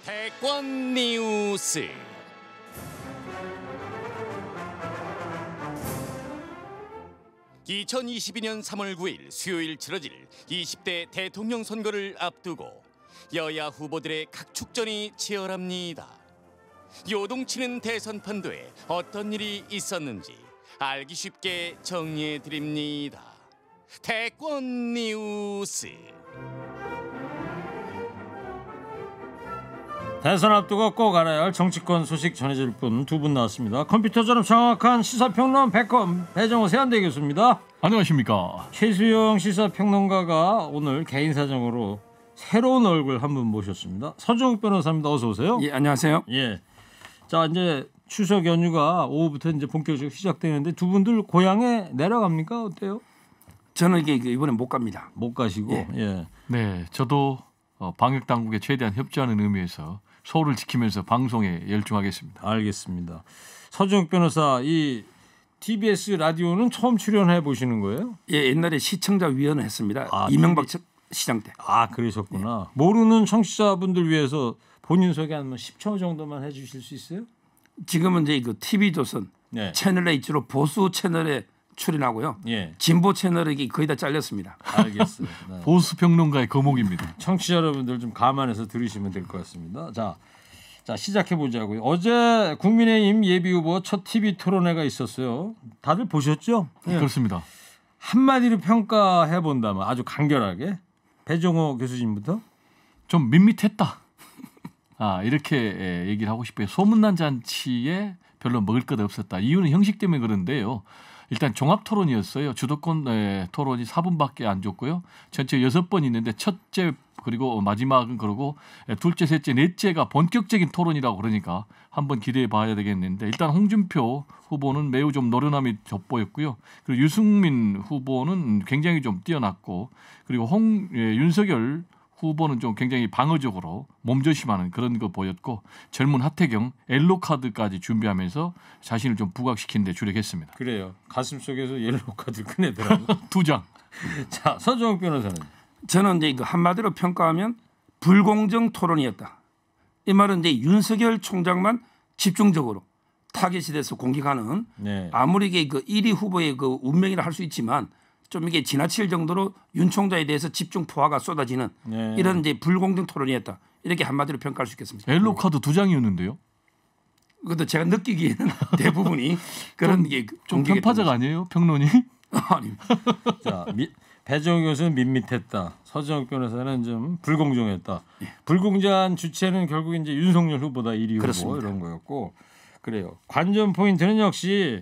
대권 뉴스. (2022년 3월 9일) 수요일 치러질 20대 대통령 선거를 앞두고 여야 후보들의 각축전이 치열합니다. 요동치는 대선 판도에 어떤 일이 있었는지 알기 쉽게 정리해드립니다. 대권 뉴스. 대선 앞두고 꼭 알아야 할 정치권 소식 전해질 분 두 분 나왔습니다. 컴퓨터처럼 정확한 시사평론 백컴 배정호 세한대 교수입니다. 안녕하십니까. 최수영 시사평론가가 오늘 개인 사정으로 새로운 얼굴 한 분 모셨습니다. 서정욱 변호사입니다. 어서 오세요. 예, 안녕하세요. 예. 자, 이제 추석 연휴가 오후부터 이제 본격적으로 시작되는데 두 분들 고향에 내려갑니까? 어때요? 저는 이게 이번에 못 갑니다. 못 가시고. 예. 예. 네, 저도 방역 당국에 최대한 협조하는 의미에서 서울을 지키면서 방송에 열중하겠습니다. 알겠습니다. 서정욱 변호사, 이 TBS 라디오는 처음 출연해 보시는 거예요? 예, 옛날에 시청자 위원을 했습니다. 이명박 시장 때. 아, 그러셨구나. 모르는 청취자분들 위해서 본인 소개 한 10초 정도만 해주실 수 있어요? 지금은 이제 그 TV조선 네. 채널에 주로 보수 채널에 출연하고요. 예. 진보 채널이 거의 다 잘렸습니다. 알겠어요. 네. 보수 평론가의 거목입니다. 청취자 여러분들 좀 감안해서 들으시면 될 것 같습니다. 자 시작해 보자고요. 어제 국민의힘 예비후보 첫 TV 토론회가 있었어요. 다들 보셨죠? 네. 그렇습니다. 한마디로 평가해 본다면 아주 간결하게 배정호 교수님부터. 좀 밋밋했다. 이렇게 얘기를 하고 싶어요. 소문난 잔치에 별로 먹을 것 없었다. 이유는 형식 때문에 그런데요. 일단 종합 토론이었어요. 주도권 토론이 4분밖에 안 줬고요. 전체 6번 있는데 첫째 그리고 마지막은 그러고 둘째, 셋째, 넷째가 본격적인 토론이라고 그러니까 한번 기대해 봐야 되겠는데 일단 홍준표 후보는 매우 좀 노련함이 돋보였고요. 그리고 유승민 후보는 굉장히 좀 뛰어났고 그리고 윤석열 후보는 좀 굉장히 방어적으로 몸조심하는 그런 거 보였고 젊은 하태경 옐로 카드까지 준비하면서 자신을 좀 부각시키는 데 주력했습니다. 그래요. 가슴속에서 옐로 카드 꺼내더라고요. 2장. 자, 서정욱 변호사는. 저는 이제 그 한마디로 평가하면 불공정 토론이었다. 이 말은 이제 윤석열 총장만 집중적으로 타겟이 돼서 공격하는 네. 아무리 이게 그 1위 후보의 그 운명이라 할 수 있지만 좀 이게 지나칠 정도로 윤 총장에 대해서 집중 포화가 쏟아지는 네. 이런 이제 불공정 토론이었다. 이렇게 한마디로 평가할 수 있겠습니다. 옐로 카드 2장이었는데요. 그것도 제가 느끼기에는 대부분이 그런 게 좀 편파적 아니에요? 평론이? 아닙니다. 자, 배정호 교수는 밋밋했다. 서정욱 변호사는 좀 불공정했다. 불공정한 주체는 결국 이제 윤석열 후보다 1위 후보 이런 거였고 그래요. 관전 포인트는 역시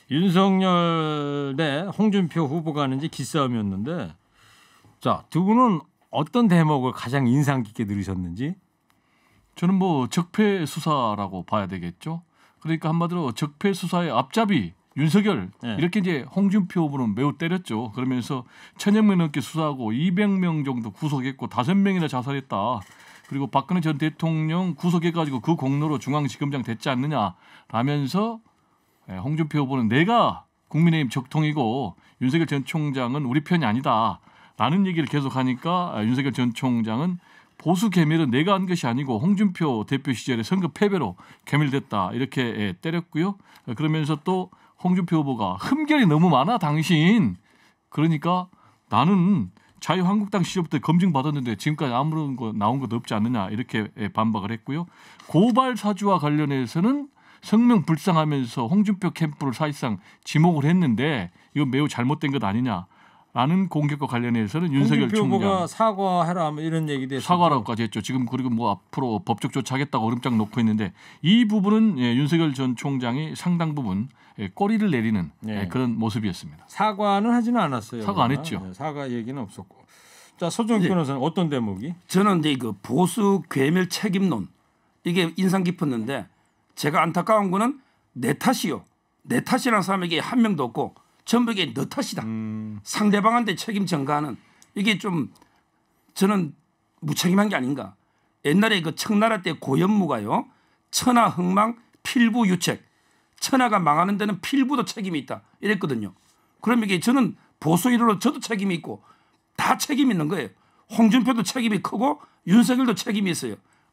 윤석열 대 홍준표 후보가 하는 이제 기싸움이었는데 자, 두 분은 어떤 대목을 가장 인상 깊게 들으셨는지? 저는 뭐 적폐 수사라고 봐야 되겠죠. 그러니까 한마디로 적폐 수사의 앞잡이 윤석열 네. 이렇게 이제 홍준표 후보는 매우 때렸죠. 그러면서 1000여 명 넘게 수사하고 200명 정도 구속했고 5명이나 자살했다. 그리고 박근혜 전 대통령 구속해가지고 그 공로로 중앙지검장 됐지 않느냐라면서 홍준표 후보는 내가 국민의힘 적통이고 윤석열 전 총장은 우리 편이 아니다라는 얘기를 계속하니까 윤석열 전 총장은 보수 개멸은 내가 한 것이 아니고 홍준표 대표 시절에 선거 패배로 개멸됐다 이렇게 때렸고요. 그러면서 또 홍준표 후보가 흠결이 너무 많아 당신. 그러니까 나는 자유한국당 시절부터 검증받았는데 지금까지 아무런 거 나온 것도 없지 않느냐 이렇게 반박을 했고요. 고발 사주와 관련해서는 성명 불상하면서 홍준표 캠프를 사실상 지목을 했는데 이건 매우 잘못된 것 아니냐라는 공격과 관련해서는 윤석열 총장 홍준표 사과해라 이런 얘기도 했었고 사과라고까지 했죠. 지금 그리고 뭐 앞으로 법적 조치하겠다고 얼음장 놓고 있는데 이 부분은 윤석열 전 총장이 상당 부분 꼬리를 내리는 그런 모습이었습니다. 사과는 하지는 않았어요. 사과 안 했죠. 네, 사과 얘기는 없었고. 자, 서정욱 변호사는 어떤 대목이? 저는 이제 그 보수 괴멸 책임론 이게 인상 깊었는데 제가 안타까운 거는 내 탓이요. 내 탓이라는 사람에게 한 명도 없고 전부 이게 너 탓이다. 상대방한테 책임 전가하는 이게 좀 저는 무책임한 게 아닌가. 옛날에 그 청나라 때 고연무가요. 천하 흥망 필부 유책. 천하가 망하는 데는 필부도 책임이 있다. 이랬거든요. 그럼 이게 저는 보수 일호로 저도 책임이 있고 다 책임이 있는 거예요. 홍준표도 책임이 크고 윤석열도 책임이 있어요.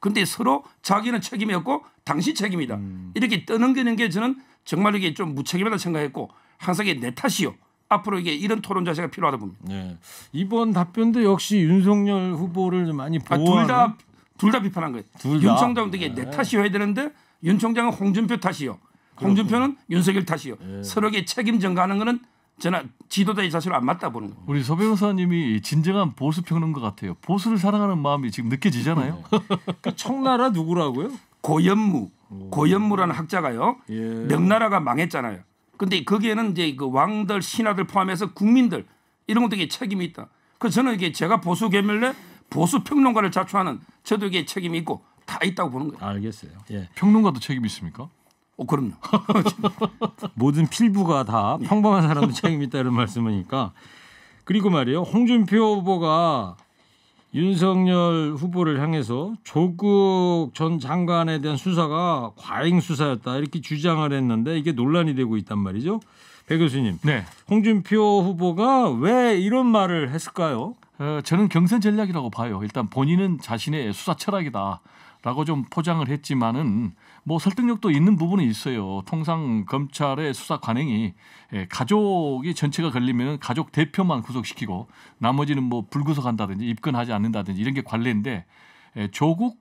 근데 서로 자기는 책임이 없고 당신 책임이다. 이렇게 떠넘기는 게 저는 정말 이게 좀 무책임하다 생각했고 항상 이게 내 탓이요. 앞으로 이게 이런 토론 자세가 필요하다 봅니다. 네. 이번 답변도 역시 윤석열 후보를 좀 많이 보호하는. 둘 다 비판한 거예요. 둘 윤 다? 총장도 이게 내 탓이어야 되는데 윤 총장은 홍준표 탓이요. 홍준표는 윤석열 탓이요. 서로에게 책임 전가하는 거는 저는 지도자의 자세로 안 맞다 보는 거예요. 우리 서 변호사님이 진정한 보수 평론가 같아요. 보수를 사랑하는 마음이 지금 느껴지잖아요. 그 청나라 누구라고요? 고연무라는 학자가요. 예. 명나라가 망했잖아요. 근데 거기에는 이제 그 왕들, 신하들 포함해서 국민들 이런 것들에 책임이 있다. 그래서 저는 이게 제가 보수 계멸래 보수 평론가를 자처하는 저도 이게 책임이 있고 다 있다고 보는 거예요. 알겠어요. 예. 평론가도 책임 있습니까? 그럼요. 모든 필부가 다 평범한 사람도 책임 있다 이런 말씀이니까. 그리고 말이에요. 홍준표 후보가 윤석열 후보를 향해서 조국 전 장관에 대한 수사가 과잉 수사였다 이렇게 주장을 했는데 이게 논란이 되고 있단 말이죠. 배 교수님. 네. 홍준표 후보가 왜 이런 말을 했을까요? 저는 경선 전략이라고 봐요. 일단 본인은 자신의 수사 철학이다라고 좀 포장을 했지만은 뭐 설득력도 있는 부분이 있어요. 통상 검찰의 수사 관행이 가족이 전체가 걸리면 가족 대표만 구속시키고 나머지는 뭐 불구속한다든지 입건하지 않는다든지 이런 게 관례인데 조국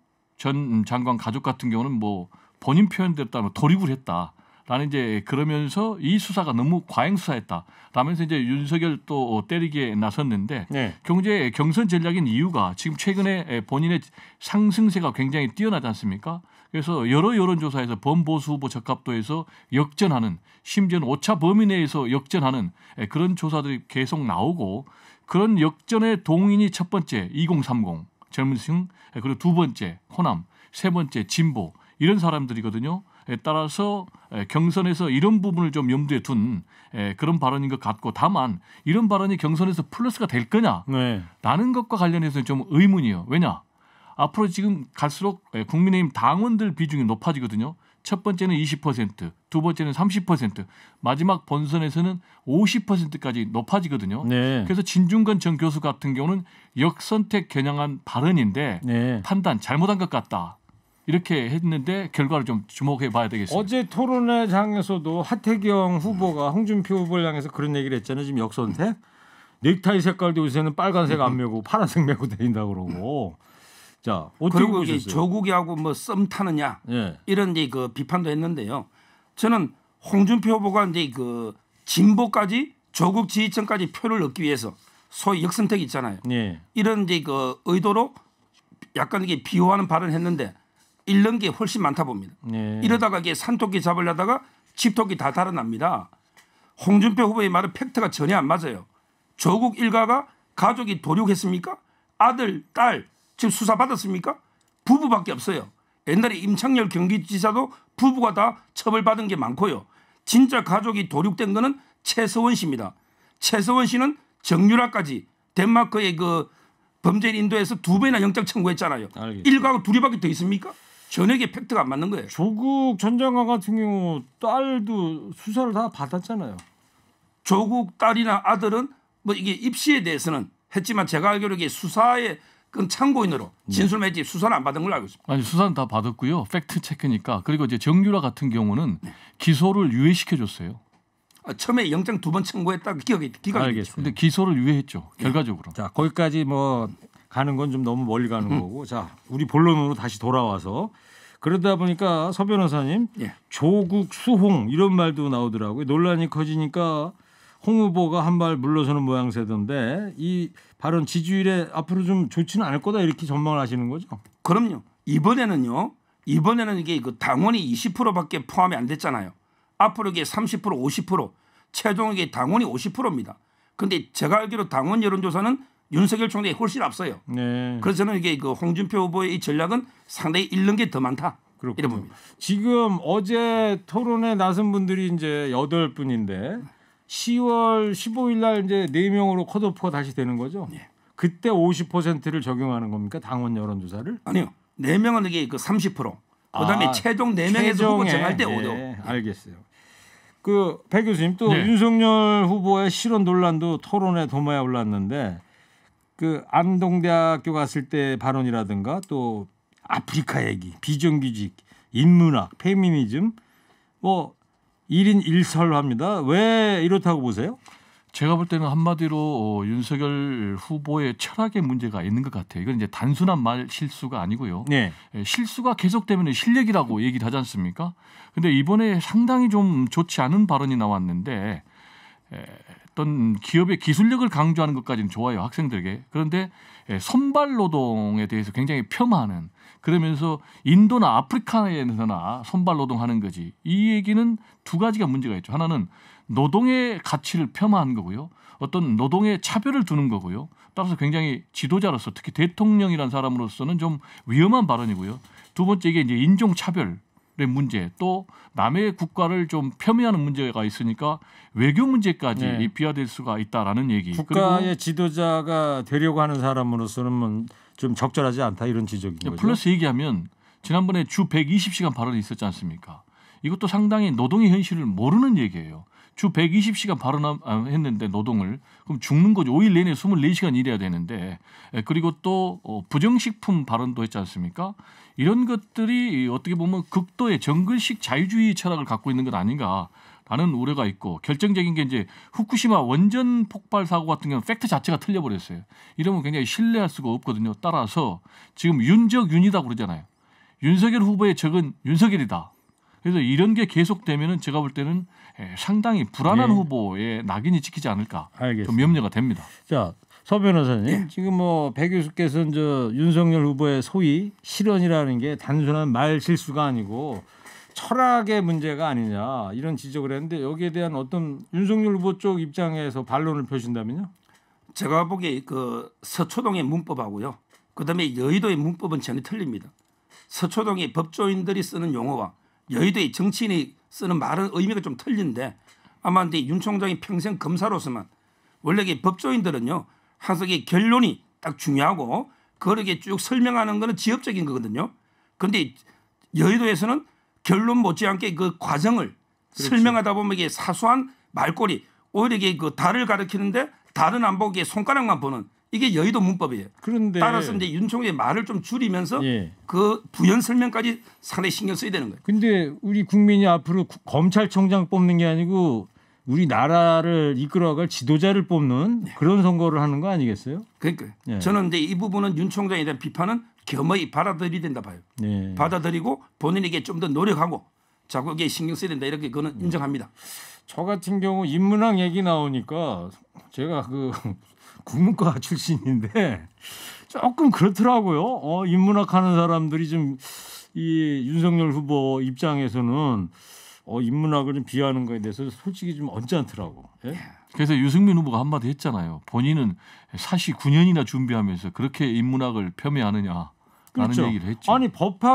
전 장관 가족 같은 경우는 뭐 본인 표현대로 따르면 돌입을 했다. 라는 이제 그러면서 이 수사가 너무 과잉 수사했다. 라면서 이제 윤석열 또 때리기에 나섰는데 네. 경제 경선 전략인 이유가 지금 최근에 본인의 상승세가 굉장히 뛰어나지 않습니까? 그래서 여러 여론조사에서 범보수 후보 적합도에서 역전하는 심지어는 오차 범위 내에서 역전하는 그런 조사들이 계속 나오고 그런 역전의 동인이 첫 번째 2030 젊은 층 그리고 두 번째 호남 세 번째 진보 이런 사람들이거든요. 따라서 경선에서 이런 부분을 좀 염두에 둔 그런 발언인 것 같고 다만 이런 발언이 경선에서 플러스가 될 거냐라는 네. 것과 관련해서는 좀 의문이에요. 왜냐? 앞으로 지금 갈수록 국민의힘 당원들 비중이 높아지거든요. 첫 번째는 20%, 두 번째는 30%, 마지막 본선에서는 50%까지 높아지거든요. 네. 그래서 진중권 전 교수 같은 경우는 역선택 겨냥한 발언인데 네. 판단 잘못한 것 같다. 이렇게 했는데 결과를 좀 주목해 봐야 되겠습니다. 어제 토론회장에서도 하태경 후보가 홍준표 후보를 향해서 그런 얘기를 했잖아요. 지금 역선택. 넥타이 색깔도 요새는 빨간색 안 메고 파란색 메고 다닌다고 그러고. 자, 어떻게 그리고 이게 보셨어요? 조국이하고 뭐 썸 타느냐 예. 이런 이제 그 비판도 했는데요. 저는 홍준표 후보가 이제 그 진보까지 조국 지지층까지 표를 얻기 위해서 소위 역선택 있잖아요. 예. 이런 이제 그 의도로 약간 이게 비호하는 발언을 했는데 잃는 게 훨씬 많다 봅니다. 예. 이러다가 이게 산토끼 잡으려다가 집토끼 다 달아납니다. 홍준표 후보의 말은 팩트가 전혀 안 맞아요. 조국 일가가 가족이 도륙했습니까? 아들, 딸 지금 수사 받았습니까? 부부밖에 없어요. 옛날에 임창열 경기지사도 부부가 다 처벌받은 게 많고요. 진짜 가족이 도륙된 거는 최서원 씨입니다. 최서원 씨는 정유라까지 덴마크의 그 범죄인 인도에서 2배나 영장 청구했잖아요. 알겠습니다. 일가하고 둘이밖에 더 있습니까? 전혀 이게 팩트가 안 맞는 거예요. 조국 전 장관 같은 경우 딸도 수사를 다 받았잖아요. 조국 딸이나 아들은 뭐 이게 입시에 대해서는 했지만 제가 알기로 이게 수사의 그 참고인으로 진술 맺지 수사는 안 받은 걸로 알고 있습니다. 아니 수사는 다 받았고요. 팩트 체크니까 그리고 이제 정유라 같은 경우는 기소를 유예시켜줬어요. 처음에 영장 2번 청구했다 기각이 알겠습니다. 근데 기소를 유예했죠. 결과적으로. 자, 거기까지 뭐 가는 건 좀 너무 멀리 가는 거고. 자, 우리 본론으로 다시 돌아와서 그러다 보니까 서 변호사님 예. 조국 수홍 이런 말도 나오더라고요. 논란이 커지니까 홍 후보가 한 발 물러서는 모양새던데 이 발언 지지율에 앞으로 좀 좋지는 않을 거다 이렇게 전망을 하시는 거죠? 그럼요. 이번에는 이게 그 당원이 20%밖에 포함이 안 됐잖아요. 앞으로 이게 30% 50% 최종 이게 당원이 50%입니다. 그런데 제가 알기로 당원 여론조사는 윤석열 총장이 훨씬 앞서요. 네. 그래서 저는 이게 그 홍준표 후보의 이 전략은 상당히 잃는 게 더 많다. 그렇군요. 이래 봅니다. 지금 어제 토론에 나선 분들이 이제 8분인데 10월 15일 날 이제 4명으로 컷오프가 다시 되는 거죠? 예. 그때 50%를 적용하는 겁니까? 당원 여론조사를? 아니요. 4명은 이게 그 30%. 그다음에 최종 4명에서 후보 정할 때 5도. 예, 알겠어요. 그 배 교수님 또 네. 윤석열 후보의 실언 논란도 토론에 도마에 올랐는데 그 안동대학교 갔을 때 발언이라든가 또 아프리카 얘기, 비정규직, 인문학, 페미니즘 뭐 1인 1설합니다. 왜 이렇다고 보세요? 제가 볼 때는 한마디로 윤석열 후보의 철학의 문제가 있는 것 같아요. 이건 이제 단순한 말 실수가 아니고요. 네. 실수가 계속되면 실력이라고 얘기를 하지 않습니까? 근데 이번에 상당히 좀 좋지 않은 발언이 나왔는데 어떤 기업의 기술력을 강조하는 것까지는 좋아요. 학생들에게. 그런데 선발 노동에 대해서 굉장히 폄하하는 그러면서 인도나 아프리카에서나 선발 노동하는 거지. 이 얘기는 두 가지가 문제가 있죠. 하나는 노동의 가치를 폄하한 거고요. 어떤 노동의 차별을 두는 거고요. 따라서 굉장히 지도자로서 특히 대통령이라는 사람으로서는 좀 위험한 발언이고요. 두 번째 이게 이제 인종 차별의 문제 또 남의 국가를 좀 폄훼하는 문제가 있으니까 외교 문제까지 네. 비화될 수가 있다라는 얘기. 국가의 그리고 지도자가 되려고 하는 사람으로서는 좀 적절하지 않다 이런 지적인 거죠. 플러스 얘기하면 지난번에 주 120시간 발언이 있었지 않습니까? 이것도 상당히 노동의 현실을 모르는 얘기예요. 주 120시간 발언했는데 노동을 그럼 죽는 거죠. 5일 내내 24시간 일해야 되는데 그리고 또 부정식품 발언도 했지 않습니까? 이런 것들이 어떻게 보면 극도의 정글식 자유주의 철학을 갖고 있는 것 아닌가라는 우려가 있고 결정적인 게 이제 후쿠시마 원전 폭발 사고 같은 경우는 팩트 자체가 틀려버렸어요. 이러면 굉장히 신뢰할 수가 없거든요. 따라서 지금 윤적윤이다 그러잖아요. 윤석열 후보의 적은 윤석열이다. 그래서 이런 게 계속되면은 제가 볼 때는 상당히 불안한 네. 후보의 낙인이 찍히지 않을까 알겠습니다. 좀 염려가 됩니다. 자, 서 변호사님, 예. 지금 뭐 배 교수께서는 저 윤석열 후보의 소위 실언이라는 게 단순한 말 실수가 아니고 철학의 문제가 아니냐 이런 지적을 했는데 여기에 대한 어떤 윤석열 후보 쪽 입장에서 반론을 펴신다면요? 제가 보기에 그 서초동의 문법하고요. 그다음에 여의도의 문법은 전혀 틀립니다. 서초동의 법조인들이 쓰는 용어와 여의도의 정치인이 쓰는 말은 의미가 좀 틀린데 아마 근데 윤 총장이 평생 검사로서만 원래 이 법조인들은요 항상 이 결론이 딱 중요하고 그렇게 쭉 설명하는 거는 지엽적인 거거든요. 그런데 여의도에서는 결론 못지않게 그 과정을 설명하다 보면 이게 사소한 말꼬리 오히려 이게 그 달을 가리키는데 달은 안 보고 손가락만 보는 이게 여의도 문법이에요. 그런데 따라서 이제 윤 총장의 말을 좀 줄이면서 예. 그 부연 설명까지 상당히 신경 써야 되는 거예요. 근데 우리 국민이 앞으로 검찰총장 뽑는 게 아니고 우리 나라를 이끌어갈 지도자를 뽑는 그런 선거를 하는 거 아니겠어요? 그러니까 예. 저는 이제 이 부분은 윤 총장에 대한 비판은 겸허히 받아들여야 된다 봐요. 네. 받아들이고 본인에게 좀 더 노력하고 자꾸 이게 신경 써야 된다 이렇게 그거는 인정합니다. 저 같은 경우 인문학 얘기 나오니까 제가 그 국문과 출신인데 조금 그렇더라고요. 인문학 하는 사람들이 좀 이 윤석열 후보 입장에서는 인문학을 좀 비하하는 거에 대해서 솔직히 좀 언짢더라고. 예? 그래서 유승민 후보가 한마디 했잖아요. 본인은 사시 9년이나 준비하면서 그렇게 인문학을 폄훼하느냐라는 그렇죠. 얘기를 했죠. 아니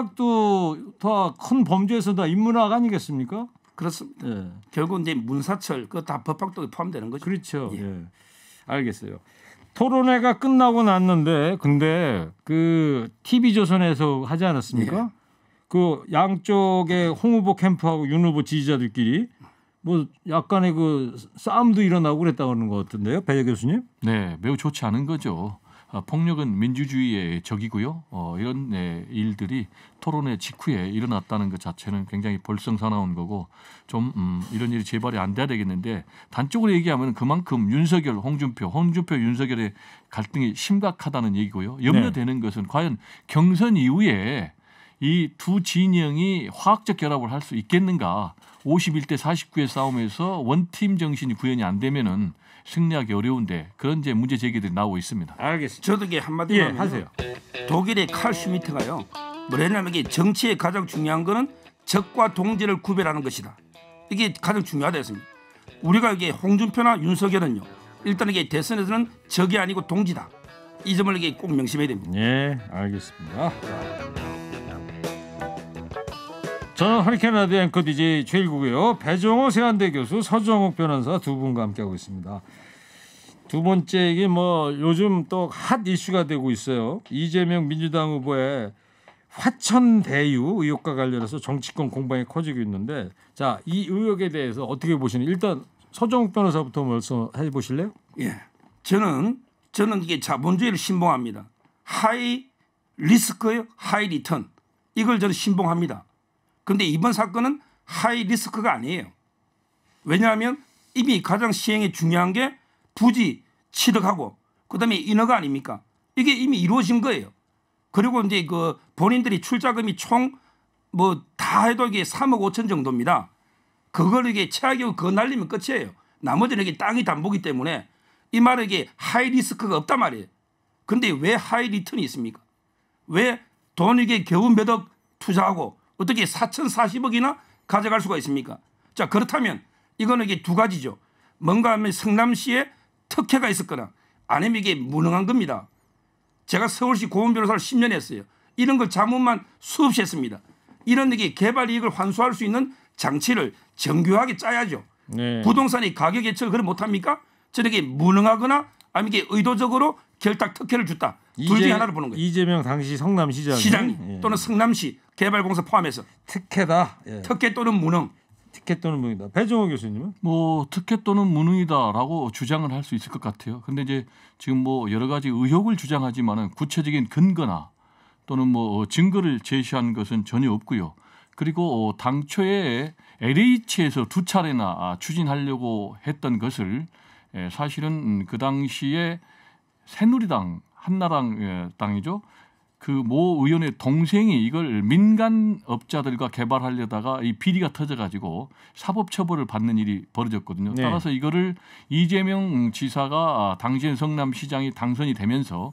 법학도 다 큰 범죄에서 다 인문학 아니겠습니까? 그렇습니다. 예. 결국 이제 문사철 그거 다 법학도에 포함되는 거죠. 그렇죠. 예. 예. 알겠어요. 토론회가 끝나고 났는데 근데 그 TV조선에서 하지 않았습니까? 그 양쪽의 홍 후보 캠프하고 윤 후보 지지자들끼리 뭐 약간의 그 싸움도 일어나고 그랬다고 하는 것 같은데요, 배 교수님? 네, 매우 좋지 않은 거죠. 폭력은 민주주의의 적이고요. 이런 일들이 토론회 직후에 일어났다는 것 자체는 굉장히 볼썽사나운 거고 좀 이런 일이 재발이 안 돼야 되겠는데 단적으로 얘기하면 그만큼 윤석열, 홍준표 윤석열의 갈등이 심각하다는 얘기고요. 염려되는 것은 과연 경선 이후에 이 두 진영이 화학적 결합을 할 수 있겠는가. 51대 49의 싸움에서 원팀 정신이 구현이 안 되면은 승리하기 어려운데 그런 이제 문제 제기들이 나오고 있습니다. 알겠습니다. 저도 이게 한마디로 예, 하면 하세요. 독일의 칼 슈미트가요. 뭐냐면 이게 정치의 가장 중요한 거는 적과 동지를 구별하는 것이다. 이게 가장 중요하다 했습니다. 우리가 이게 홍준표나 윤석열은요. 일단 이게 대선에서는 적이 아니고 동지다. 이 점을 이게 꼭 명심해야 됩니다. 네, 알겠습니다. 저는 허리케인 라디오 앵커 DJ 최일구고요. 배종호 세한대 교수, 서정욱 변호사 두 분과 함께하고 있습니다. 두 번째 이게 뭐 요즘 또 핫 이슈가 되고 있어요. 이재명 민주당 후보의 화천 대유 의혹과 관련해서 정치권 공방이 커지고 있는데 자, 이 의혹에 대해서 어떻게 보시는? 일단 서정욱 변호사부터 말씀해 보실래요? 예, 저는 이게 자본주의를 신봉합니다. 하이 리스크의 하이 리턴 이걸 저는 신봉합니다. 그런데 이번 사건은 하이 리스크가 아니에요. 왜냐하면 이미 가장 시행에 중요한 게 부지 취득하고 그다음에 인허가 아닙니까? 이게 이미 이루어진 거예요. 그리고 이제 그 본인들이 출자금이 총 뭐 다 해도 이게 3억 5천 정도입니다. 그걸 이게 최악의 그거 날리면 끝이에요. 나머지는 이게 땅이 담보기 때문에 이 말은 이게 하이 리스크가 없단 말이에요. 근데 왜 하이 리턴이 있습니까? 왜 돈 이게 겨우 몇 억 투자하고 어떻게 4,040억이나 가져갈 수가 있습니까? 자, 그렇다면 이거는 이게 두 가지죠. 뭔가 하면 성남시에 특혜가 있었거나 아니면 이게 무능한 겁니다. 제가 서울시 고문 변호사를 10년 했어요. 이런 걸 자문만 수없이 했습니다. 이런 이게 개발 이익을 환수할 수 있는 장치를 정교하게 짜야죠. 네. 부동산이 가격 예측을 그걸 못합니까? 저렇게 무능하거나 아니면 이게 의도적으로 결탁 특혜를 줬다. 둘 중에 하나를 보는 거예요. 이재명 당시 성남시장이 예. 또는 성남시 개발공사 포함해서 특혜다. 예. 특혜 또는 무능. 특혜 또는 무능이다. 배종호 교수님은? 뭐 특혜 또는 무능이다라고 주장을 할 수 있을 것 같아요. 근데 이제 지금 뭐 여러 가지 의혹을 주장하지만은 구체적인 근거나 또는 뭐 증거를 제시한 것은 전혀 없고요. 그리고 당초에 LH에서 두 차례나 추진하려고 했던 것을 사실은 그 당시에 새누리당 한나라당 당이죠. 그 모 의원의 동생이 이걸 민간 업자들과 개발하려다가 이 비리가 터져가지고 사법처벌을 받는 일이 벌어졌거든요. 네. 따라서 이거를 이재명 지사가 당시엔 성남시장이 당선이 되면서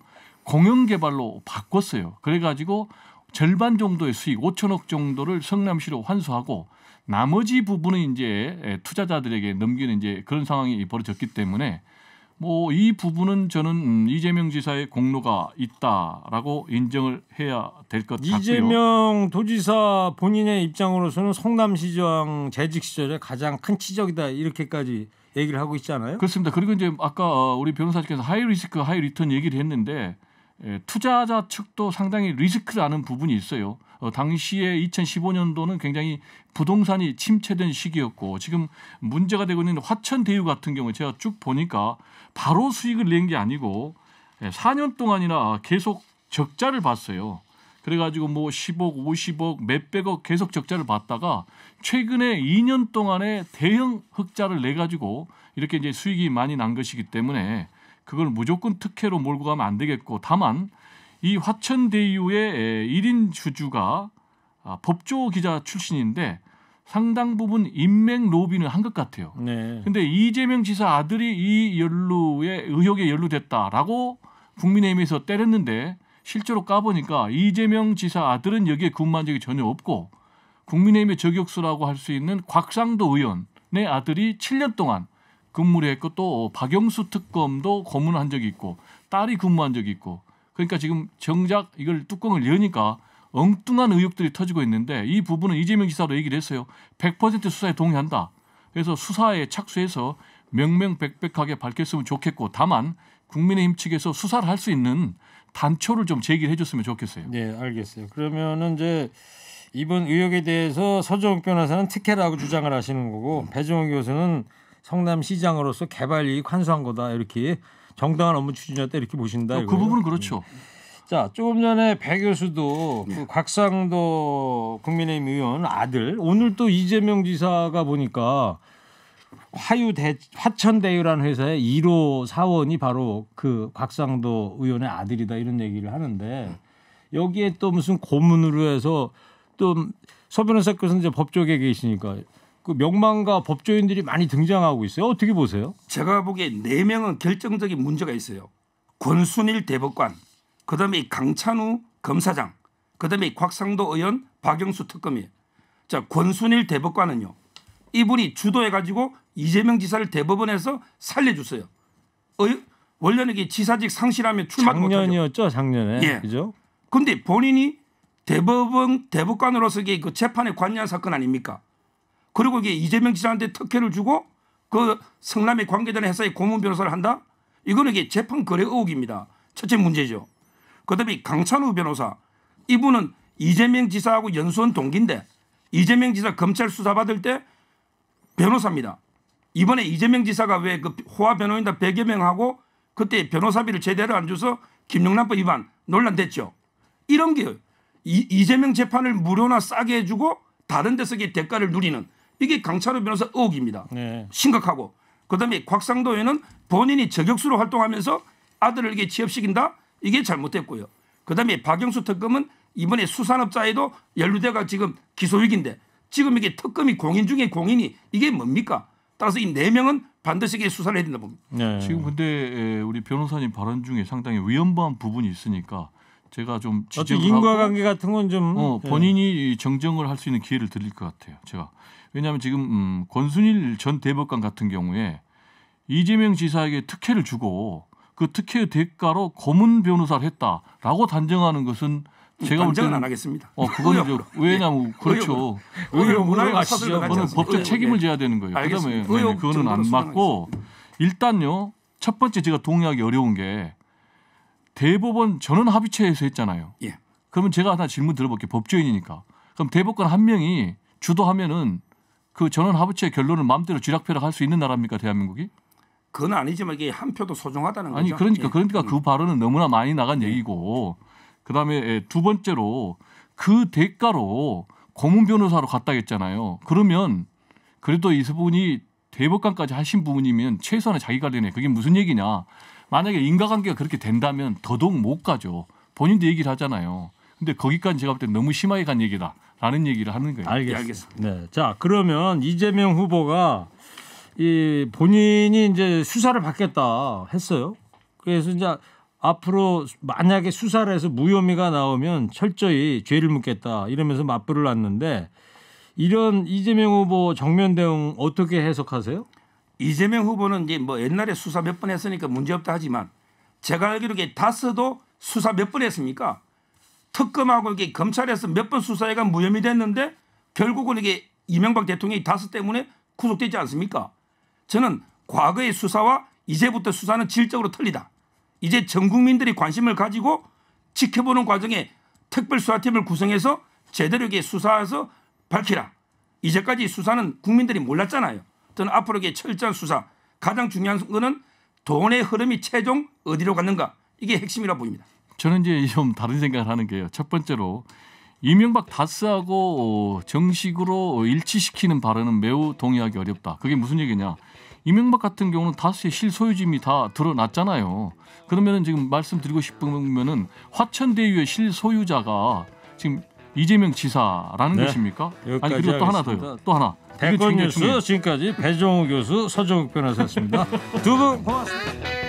공영개발로 바꿨어요. 그래가지고 절반 정도의 수익 5천억 정도를 성남시로 환수하고 나머지 부분은 이제 투자자들에게 넘기는 이제 그런 상황이 벌어졌기 때문에 뭐 이 부분은 저는 이재명 지사의 공로가 있다라고 인정을 해야 될 것 같고요. 이재명 도지사 본인의 입장으로서는 성남시장 재직 시절에 가장 큰 치적이다 이렇게까지 얘기를 하고 있잖아요. 그렇습니다. 그리고 이제 아까 우리 변호사께서 하이 리스크 하이 리턴 얘기를 했는데 투자자 측도 상당히 리스크를 아는 부분이 있어요. 당시에 2015년도는 굉장히 부동산이 침체된 시기였고 지금 문제가 되고 있는 화천대유 같은 경우 제가 쭉 보니까 바로 수익을 낸 게 아니고 4년 동안이나 계속 적자를 봤어요. 그래가지고 뭐 10억, 50억, 몇백억 계속 적자를 봤다가 최근에 2년 동안에 대형 흑자를 내가지고 이렇게 이제 수익이 많이 난 것이기 때문에 그걸 무조건 특혜로 몰고 가면 안 되겠고 다만 이 화천대유의 1인 주주가 법조 기자 출신인데 상당 부분 인맥 로비는 한 것 같아요. 그런데 네. 이재명 지사 아들이 이 연루에 의혹에 연루됐다라고 국민의힘에서 때렸는데 실제로 까보니까 이재명 지사 아들은 여기에 근무한 적이 전혀 없고 국민의힘의 저격수라고 할 수 있는 곽상도 의원의 아들이 7년 동안 근무를 했고 또 박영수 특검도 고문한 적이 있고 딸이 근무한 적이 있고 그러니까 지금 정작 이걸 뚜껑을 여니까 엉뚱한 의혹들이 터지고 있는데 이 부분은 이재명 지사도 얘기를 했어요. 100% 수사에 동의한다. 그래서 수사에 착수해서 명명백백하게 밝혔으면 좋겠고 다만 국민의힘 측에서 수사를 할 수 있는 단초를 좀 제기해 줬으면 좋겠어요. 네, 알겠어요. 그러면은 이제 이번 의혹에 대해서 서정욱 변호사는 특혜라고 주장을 하시는 거고 배종원 교수는 성남시장으로서 개발 이익 환수한 거다 이렇게 정당한 업무 추진이었다 이렇게 보신다. 그 이거예요? 부분은 그렇죠. 자, 조금 전에 배 교수도 그 곽상도 국민의힘 의원 아들 오늘 또 이재명 지사가 보니까 화천대유라는 회사의 1호 사원이 바로 그 곽상도 의원의 아들이다 이런 얘기를 하는데 여기에 또 무슨 고문으로 해서 또 서 변호사께서는 이제 법조계에 계시니까 그 명망가 법조인들이 많이 등장하고 있어요. 어떻게 보세요? 제가 보기에 4명은 결정적인 문제가 있어요. 권순일 대법관, 그다음에 강찬우 검사장, 그다음에 곽상도 의원, 박영수 특검이에요. 자, 권순일 대법관은요. 이분이 주도해가지고 이재명 지사를 대법원에서 살려줬어요. 원래는 이게 지사직 상실하면 출마 못하죠. 작년이었죠, 작년에. 예. 그죠? 근데 본인이 대법관으로서 이게 그 재판에 관여한 사건 아닙니까? 그리고 이게 이재명 지사한테 특혜를 주고 그 성남에 관계되는 회사의 고문 변호사를 한다? 이거는 이게 재판 거래 의혹입니다. 첫째 문제죠. 그다음에 강찬우 변호사, 이분은 이재명 지사하고 연수원 동기인데 이재명 지사 검찰 수사 받을 때 변호사입니다. 이번에 이재명 지사가 왜 그 호화 변호인단 100여 명하고 그때 변호사비를 제대로 안 줘서 김영란법 위반 논란됐죠. 이런 게 이재명 재판을 무료나 싸게 해주고 다른 데서 대가를 누리는 이게 강찬호 변호사 의혹입니다. 네. 심각하고 그다음에 곽상도 의원은 본인이 저격수로 활동하면서 아들을 이게 취업시킨다 이게 잘못됐고요. 그다음에 박영수 특검은 이번에 수산업자에도 연루돼가 지금 기소유기인데 지금 이게 특검이 공인 중에 공인이 이게 뭡니까? 따라서 이 4명은 반드시 이게 수사를 해야 된다 봅니다. 네. 지금 근데 우리 변호사님 발언 중에 상당히 위헌부한 부분이 있으니까 제가 좀 지적을 하고 인과관계 같은 건 좀 본인이 정정을 할 수 있는 기회를 드릴 것 같아요. 제가 왜냐하면 지금 권순일 전 대법관 같은 경우에 이재명 지사에게 특혜를 주고 그 특혜의 대가로 고문 변호사를 했다라고 단정하는 것은 제가 볼 단정은 때는 안 하겠습니다. 그거는 왜냐하면 그렇죠. 의혹으로 가시죠. 그거는 법적 책임을 져야 되는 거예요. 그다음에 그거는 안 맞고 일단요 첫 번째 제가 동의하기 어려운 게 대법원 전원 합의체에서 했잖아요. 예. 그러면 제가 하나 질문 들어볼게요. 법조인이니까. 그럼 대법관 한 명이 주도하면은 그 전원 합의체 결론을 마음대로 쥐락펴락할 수 있는 나라입니까 대한민국이? 그건 아니지만 이게 한 표도 소중하다는 아니 거죠. 그러니까 그 발언은 너무나 많이 나간 얘기고 그다음에 두 번째로 그 대가로 고문 변호사로 갔다 했잖아요. 그러면 그래도 이분이 대법관까지 하신 부분이면 최소한의 자기 관련해. 그게 무슨 얘기냐. 만약에 인과관계가 그렇게 된다면 더더욱 못 가죠. 본인도 얘기를 하잖아요. 근데 거기까지 제가 볼 때 너무 심하게 간 얘기다라는 얘기를 하는 거예요. 알겠습니다. 네. 자, 그러면 이재명 후보가 이 본인이 이제 수사를 받겠다 했어요. 그래서 이제 앞으로 만약에 수사를 해서 무혐의가 나오면 철저히 죄를 묻겠다 이러면서 맞불을 놨는데 이런 이재명 후보 정면 대응 어떻게 해석하세요? 이재명 후보는 이제 뭐 옛날에 수사 몇 번 했으니까 문제없다 하지만 제가 알기로 이게 다스도 수사 몇 번 했습니까? 특검하고 이게 검찰에서 몇 번 수사해가 무혐의 됐는데 결국은 이게 이명박 대통령이 다스 때문에 구속되지 않습니까? 저는 과거의 수사와 이제부터 수사는 질적으로 틀리다. 이제 전 국민들이 관심을 가지고 지켜보는 과정에 특별수사팀을 구성해서 제대로 이게 수사해서 밝히라. 이제까지 수사는 국민들이 몰랐잖아요. 저는 앞으로 이게 철저한 수사 가장 중요한 거는 돈의 흐름이 최종 어디로 갔는가 이게 핵심이라고 보입니다. 저는 이제 좀 다른 생각을 하는 게요. 첫 번째로 이명박 다스하고 정식으로 일치시키는 발언은 매우 동의하기 어렵다. 그게 무슨 얘기냐. 이명박 같은 경우는 다스의 실소유주임이 다 드러났잖아요. 그러면은 지금 말씀드리고 싶으면은 화천대유의 실소유자가 지금 이재명 지사라는 네. 것입니까? 아니 여기까지 그리고 또 하나 하겠습니다. 더요. 또 하나. 대권 뉴스 지금까지 배종우 교수, 서정욱 변호사였습니다. 두 분 고맙습니다.